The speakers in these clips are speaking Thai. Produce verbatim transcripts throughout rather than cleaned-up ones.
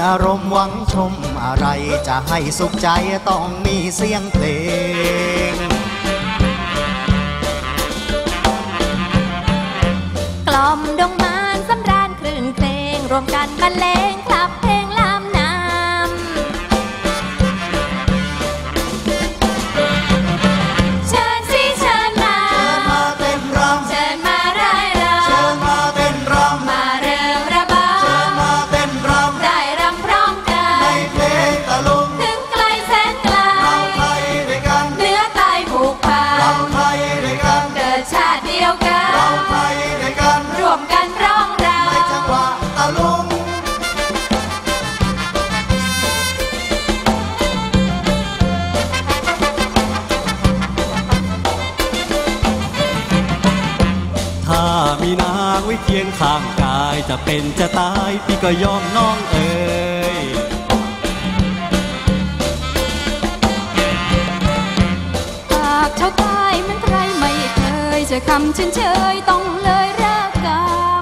อารมณ์หวังชมอะไรจะให้สุขใจต้องมีเสียงเพลงกล่อมดงมานสำราญคลื่นเพลงรวมกันบรรเลงคลับเพลงลำน้ำเชิญสิเชิญมาเชิญมาเต้นรำเชิญมาร่ายรำเชิญมาเต้นรำมาเริงระบำเชิญมาเต้นรำได้รำพร้อมกันในเพลงตะลุงถึงไกลแสนไกลเราไทยด้วยกันเนื้อตายผูกพันเราไทยด้วยกันเกิดชาติเดียวกันเราไทยด้วยกันรวมกันร้องรำในจังหวะตะลุงถ้ามีนางไว้เคียงข้างกายจะเป็นจะตายพี่ก็ยอมน้องเอ๋ยปากชาวใต้เหมือนใครไม่เคยเจอคำชื่นเชยต้องเลยรักกัน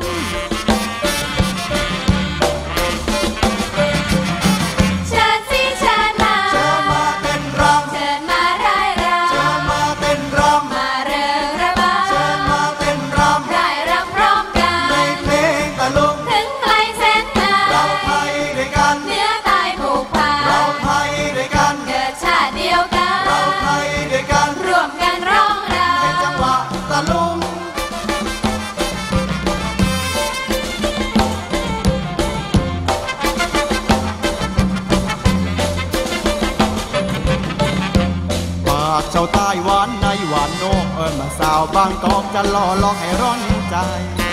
เชิญสิเชิญมาเชิญมาเต้นรำเชิญมาร่ายรำเชิญมาเต้นรำมาเริงระบำเชิญมาเต้นรำร่ายรำพร้อมกันในเพลงตะลุงถึงไกลแสนไกลเราไทยด้วยกันเนื้อตายผูกพันเราไทยด้วยกันเกิดชาติเดียวกันเราไทยด้วยกันรวมกันร้องรำในจังหวะตะลุงปากชาวใต้หวานในหวานโนกเอิญมาสาวบางกอกจะล่อลอกให้ร้อนใจ